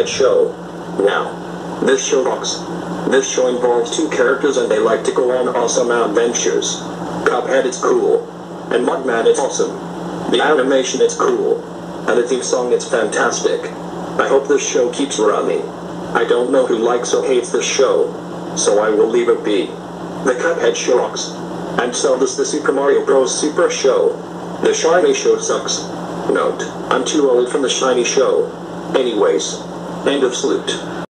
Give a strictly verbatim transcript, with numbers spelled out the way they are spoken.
Cuphead show. Now, this show rocks. This show involves two characters and they like to go on awesome adventures. Cuphead is cool. And Mugman is awesome. The animation is cool. And the theme song is fantastic. I hope this show keeps running. I don't know who likes or hates this show, so I will leave it be. The Cuphead show rocks. And so does the Super Mario Bros. Super Show. The Shiny Show sucks. Note, I'm too old for the Shiny Show. Anyways, end of salute.